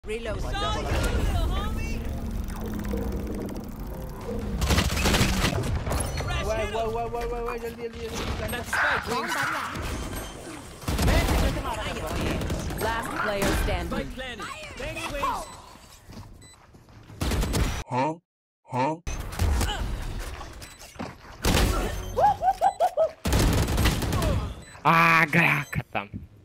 Reload. वाह जल्दी जल्दी Last player standing. Huh? Huh? आ गया खत्म